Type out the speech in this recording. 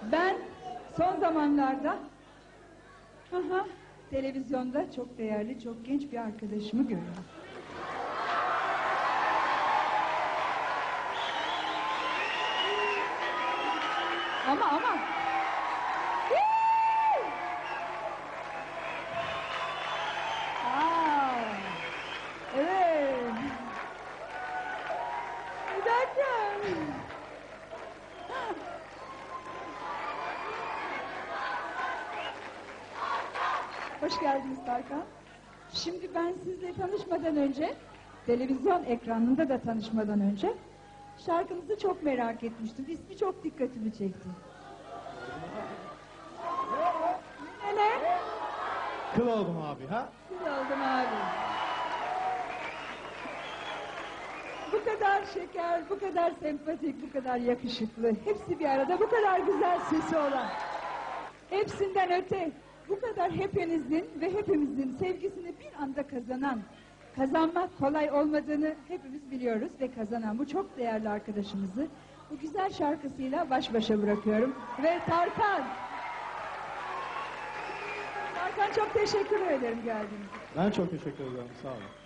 Ben son zamanlarda televizyonda çok değerli, çok genç bir arkadaşımı görüyorum. Ama evet. Bir dakika. Hoş geldiniz Tarkan. Şimdi ben sizle tanışmadan önce, televizyon ekranında da tanışmadan önce şarkınızı çok merak etmiştim. İsmi çok dikkatimi çekti. Ne? Kıl oldum abi ha? Kıl oldum abi. Bu kadar şeker, bu kadar sempatik, bu kadar yakışıklı, hepsi bir arada, bu kadar güzel sesi olan, hepsinden öte, bu kadar hepinizin ve hepimizin sevgisini bir anda kazanmak kolay olmadığını hepimiz biliyoruz ve kazanan bu çok değerli arkadaşımızı bu güzel şarkısıyla baş başa bırakıyorum. Ve Tarkan çok teşekkür ederim geldiğiniz için. Ben çok teşekkür ederim, sağ olun.